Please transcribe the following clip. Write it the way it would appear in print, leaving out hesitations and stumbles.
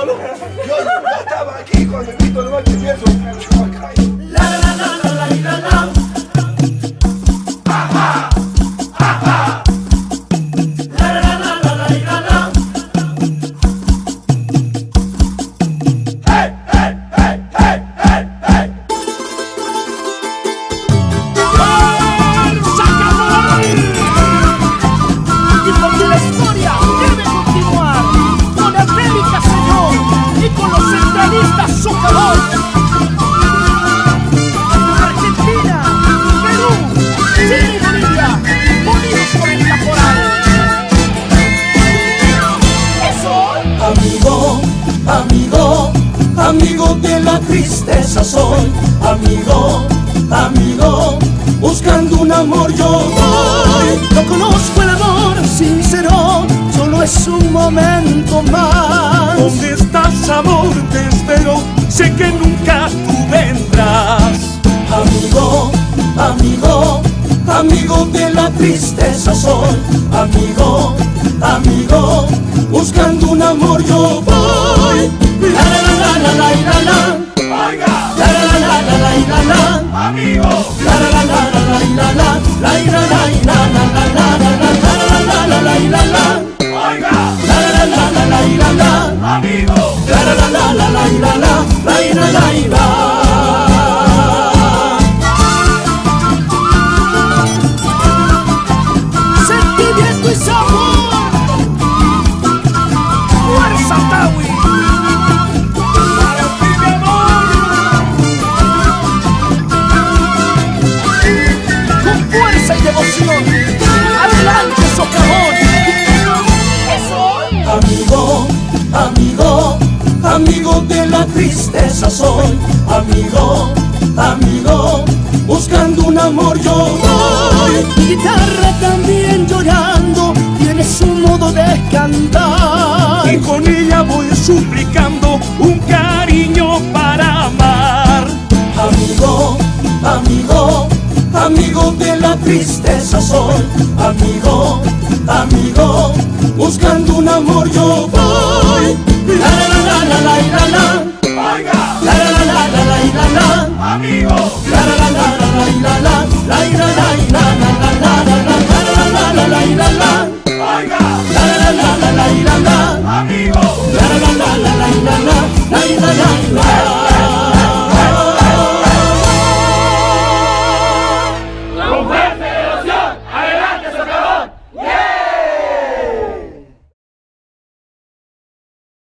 solo. Yo estaba aquí cuando el grito del mal que empiezo. La la la la la la la. Ajá, ajá. La la la la la la la. Hey, hey, hey, hey, hey, hey. ¡Fuerza Cabal! Y porque la historia debe continuar con América, señor, y con los centralistas Socavón. Argentina, Perú, Chile y Bolivia, unidos por el caporal. ¡Eso! Amigo, amigo, amigo de la tristeza soy. Amigo, amigo, buscando un amor yo voy. No conozco el amor sincero, solo es un momento más. ¿Dónde estás, amor? Te espero, sé que nunca tú vendrás. Amigo, amigo, amigo de la tristeza soy. Amigo, amigo, buscando un amor yo voy. La la la la la la la. Oiga, La la la la la la la. amigo, La la la la la la la. La la la la la la la la la la. oiga, La la la la la la la. amigo. La la la la la la la la la. Sentimiento y sabor. Fuerza Tawi. Para ti, mi amor. Con fuerza y devoción. Adelante, Socavón. Eso. Amigo, amigo, amigo de la tristeza soy. Amigo, amigo, buscando un amor yo voy. Mi guitarra también llorando tiene su modo de cantar. Y con ella voy suplicando un cariño para amar. Amigo, amigo, amigo de la tristeza soy. Amigo, amigo, buscando un amor yo voy. La la la la la la la. Oiga, La la la la la la la. amigo. La la la la la la la. La la la la la la la la la la la la. Oiga, La la la la la la la. amigo.